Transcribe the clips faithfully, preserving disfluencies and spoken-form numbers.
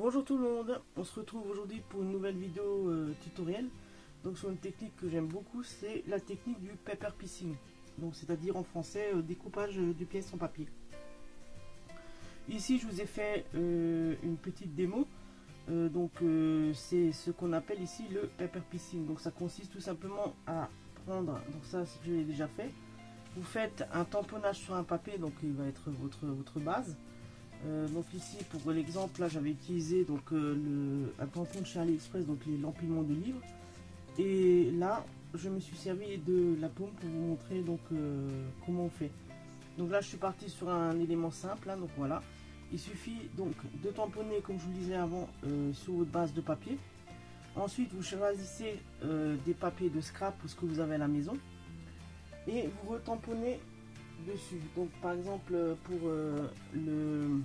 Bonjour tout le monde, on se retrouve aujourd'hui pour une nouvelle vidéo euh, tutoriel. Donc sur une technique que j'aime beaucoup, c'est la technique du paper piecing. Donc c'est-à-dire en français euh, découpage euh, de pièces en papier. Ici je vous ai fait euh, une petite démo. Euh, donc euh, c'est ce qu'on appelle ici le paper piecing. Donc ça consiste tout simplement à prendre, donc ça je l'ai déjà fait. Vous faites un tamponnage sur un papier, donc il va être votre, votre base. Euh, donc ici pour l'exemple là j'avais utilisé donc euh, le, un tampon de chez AliExpress, donc l'empilement de livres, et là je me suis servi de la paume pour vous montrer donc euh, comment on fait. Donc là je suis parti sur un élément simple hein, donc voilà, il suffit donc de tamponner comme je vous le disais avant euh, sur votre base de papier. Ensuite vous choisissez euh, des papiers de scrap ou ce que vous avez à la maison et vous retamponnez dessus. Donc par exemple pour euh, le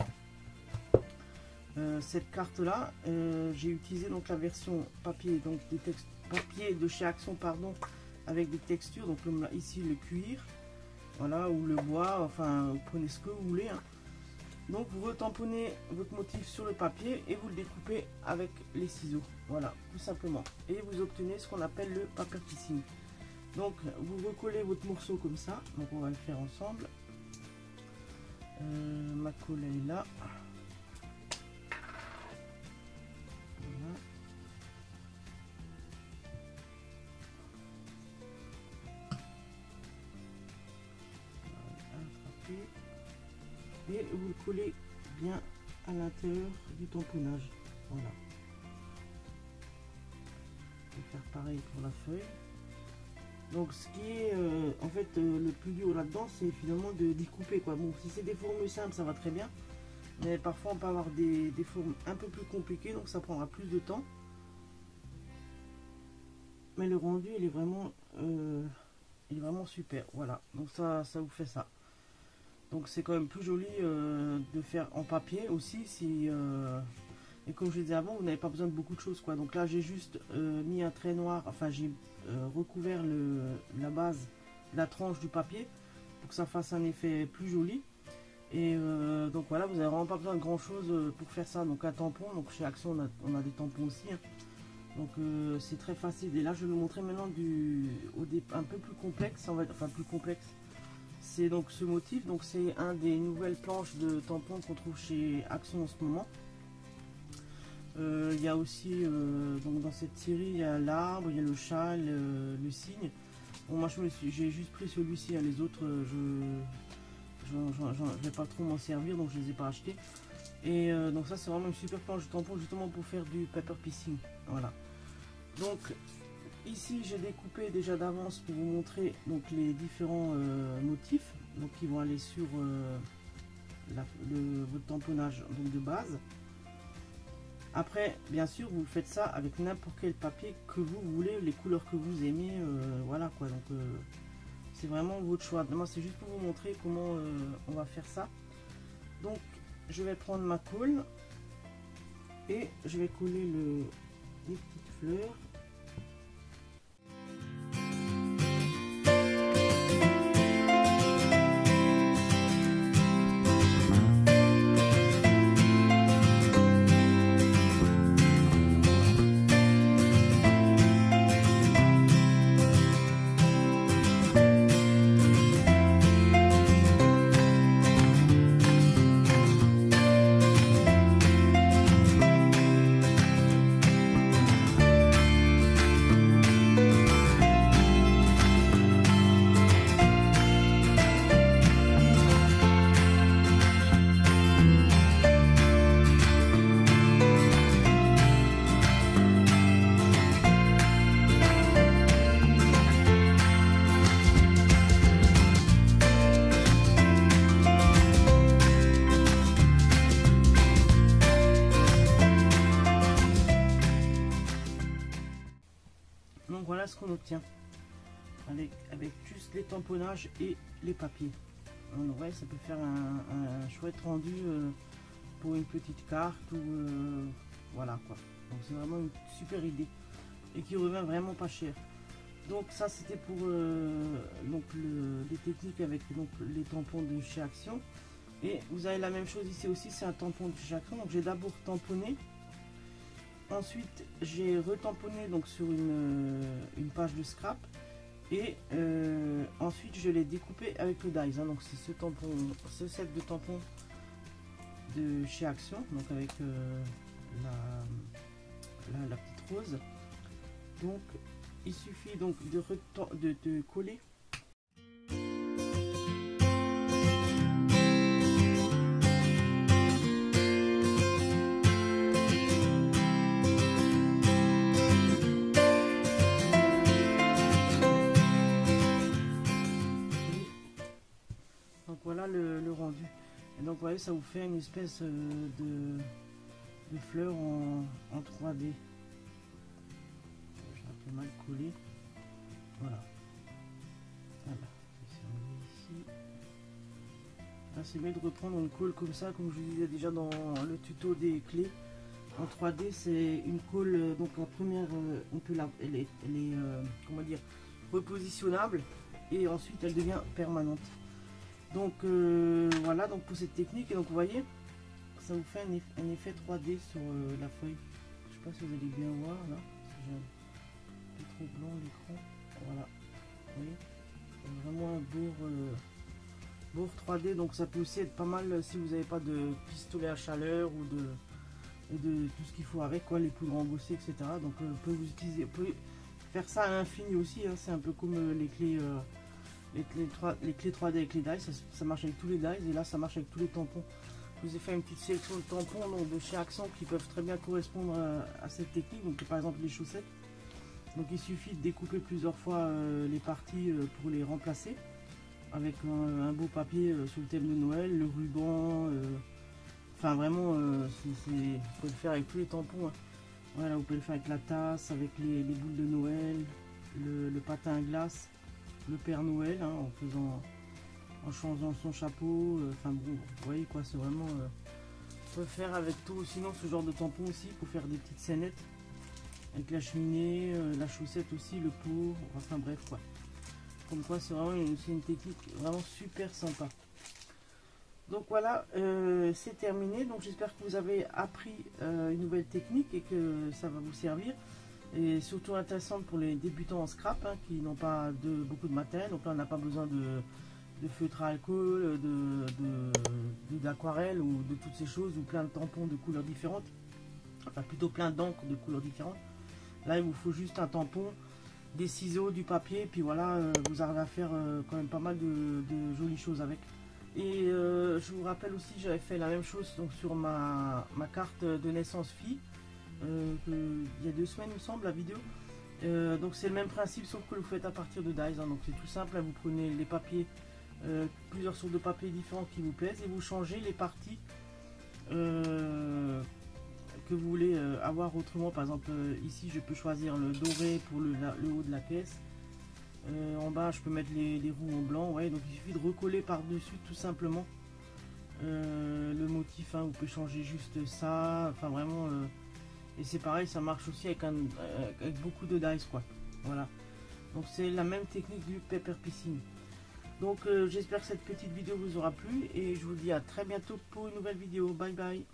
euh, cette carte là euh, j'ai utilisé donc la version papier, donc des textes papier de chez Action pardon, avec des textures, donc comme là, ici le cuir, voilà, ou le bois, enfin vous prenez ce que vous voulez hein. Donc vous retamponnez votre motif sur le papier et vous le découpez avec les ciseaux, voilà, tout simplement, et vous obtenez ce qu'on appelle le paper piecing. Donc vous recollez votre morceau comme ça, donc on va le faire ensemble. Euh, ma colle elle est là. Voilà. Attraper. Et vous le collez bien à l'intérieur du tamponnage. Voilà. Je vais faire pareil pour la feuille. Donc ce qui est euh, en fait euh, le plus dur là-dedans, c'est finalement de découper quoi. Bon, si c'est des formes simples, ça va très bien, mais parfois on peut avoir des, des formes un peu plus compliquées, donc ça prendra plus de temps. Mais le rendu, il est vraiment, euh, il est vraiment super. Voilà, donc ça, ça vous fait ça. Donc c'est quand même plus joli euh, de faire en papier aussi, si euh, et comme je disais avant, vous n'avez pas besoin de beaucoup de choses quoi. Donc là j'ai juste euh, mis un trait noir, enfin j'ai euh, recouvert le, la base, la tranche du papier pour que ça fasse un effet plus joli. Et euh, donc voilà, vous n'avez vraiment pas besoin de grand chose pour faire ça. Donc un tampon, donc chez Action on a, on a des tampons aussi hein. Donc euh, c'est très facile. Et là je vais vous montrer maintenant du au dé, un peu plus complexe, on va, enfin plus complexe. C'est donc ce motif, donc c'est un des nouvelles planches de tampons qu'on trouve chez Action en ce moment. Euh, il y a aussi euh, donc dans cette série il y a l'arbre, il y a le chat, le, le cygne. Bon, moi je me suis, j'ai juste pris celui-ci, hein, les autres je je, je, je, je vais pas trop m'en servir, donc je les ai pas achetés. Et euh, donc ça c'est vraiment une super planche de tampon justement pour faire du paper piecing. Voilà. Donc ici j'ai découpé déjà d'avance pour vous montrer donc les différents euh, motifs donc qui vont aller sur euh, la, le, votre tamponnage donc de base. Après, bien sûr, vous faites ça avec n'importe quel papier que vous voulez, les couleurs que vous aimez, euh, voilà quoi. Donc, euh, c'est vraiment votre choix. Moi, c'est juste pour vous montrer comment euh, on va faire ça. Donc, je vais prendre ma colle et je vais coller le, les petites fleurs. Donc voilà ce qu'on obtient avec, avec juste les tamponnages et les papiers. En vrai, ça peut faire un, un chouette rendu euh, pour une petite carte ou euh, voilà quoi. Donc c'est vraiment une super idée et qui revient vraiment pas cher. Donc ça c'était pour euh, donc le, les techniques avec donc les tampons de chez Action. Et vous avez la même chose ici aussi, c'est un tampon de chez Action. Donc j'ai d'abord tamponné. Ensuite j'ai retamponné donc sur une, une page de scrap. Et euh, ensuite je l'ai découpé avec le dies. Hein. Donc c'est ce tampon, ce set de tampons de chez Action. Donc avec euh, la, la, la petite rose. Donc il suffit donc de, de, de coller. Donc voilà le, le rendu. Et donc vous voyez, ça vous fait une espèce de, de fleur en, en trois D. J'ai un peu mal collé. Voilà. Voilà. Ici. Là, c'est mieux de reprendre une colle comme ça, comme je vous disais déjà dans le tuto des clés. En trois D, c'est une colle. Donc la première, on peut la, elle est, elle est euh, comment dire, repositionnable, et ensuite elle devient permanente. Donc euh, voilà donc pour cette technique. Et donc vous voyez, ça vous fait un effet, un effet trois D sur euh, la feuille. Je sais pas si vous allez bien voir là. J'ai un peu trop blanc l'écran. Voilà. Vous voyez, c'est vraiment un bourre, euh, bourre trois D. Donc ça peut aussi être pas mal si vous n'avez pas de pistolet à chaleur ou de, et de tout ce qu'il faut avec, quoi, les poudres embossées, et cetera. Donc euh, vous pouvez vous utiliser, vous pouvez faire ça à l'infini aussi. Hein. C'est un peu comme euh, les clés. Euh, Les clés, trois, les clés trois D avec les dies, ça, ça marche avec tous les dies, et là ça marche avec tous les tampons. Je vous ai fait une petite sélection de tampons donc, de chez Action qui peuvent très bien correspondre à, à cette technique. Donc par exemple les chaussettes. Donc il suffit de découper plusieurs fois euh, les parties euh, pour les remplacer avec un, un beau papier euh, sur le thème de Noël, le ruban. Euh, enfin vraiment, euh, vous pouvez le faire avec tous les tampons. Hein. Voilà, vous pouvez le faire avec la tasse, avec les, les boules de Noël, le, le patin à glace. Le Père Noël, hein, en faisant, en changeant son chapeau, enfin euh, bon, vous voyez quoi, c'est vraiment, euh, on peut faire avec tout. Sinon ce genre de tampon aussi pour faire des petites scénettes avec la cheminée, euh, la chaussette aussi, le pot, enfin bref quoi. Comme quoi c'est vraiment une, une technique vraiment super sympa. Donc voilà, euh, c'est terminé. Donc j'espère que vous avez appris euh, une nouvelle technique et que ça va vous servir. Et surtout intéressante pour les débutants en scrap, hein, qui n'ont pas de, beaucoup de matériel. Donc là on n'a pas besoin de, de feutre à alcool, d'aquarelle ou de toutes ces choses, ou plein de tampons de couleurs différentes. Enfin plutôt plein d'encre de couleurs différentes. Là il vous faut juste un tampon, des ciseaux, du papier, puis voilà, euh, vous arrivez à faire euh, quand même pas mal de, de jolies choses avec. Et euh, je vous rappelle aussi, j'avais fait la même chose donc, sur ma, ma carte de naissance fille. Euh, que, il y a deux semaines il me semble la vidéo. Euh, donc c'est le même principe sauf que vous faites à partir de dies. Hein, donc c'est tout simple, hein, vous prenez les papiers, euh, plusieurs sortes de papiers différents qui vous plaisent et vous changez les parties euh, que vous voulez euh, avoir autrement. Par exemple euh, ici je peux choisir le doré pour le, la, le haut de la caisse. Euh, en bas je peux mettre les, les roues en blanc. Ouais, donc il suffit de recoller par dessus tout simplement euh, le motif. Hein, vous pouvez changer juste ça. Enfin vraiment. Euh, Et c'est pareil, ça marche aussi avec, un, avec beaucoup de dies, quoi. Voilà. Donc c'est la même technique du paper piecing. Donc euh, j'espère que cette petite vidéo vous aura plu. Et je vous dis à très bientôt pour une nouvelle vidéo. Bye bye.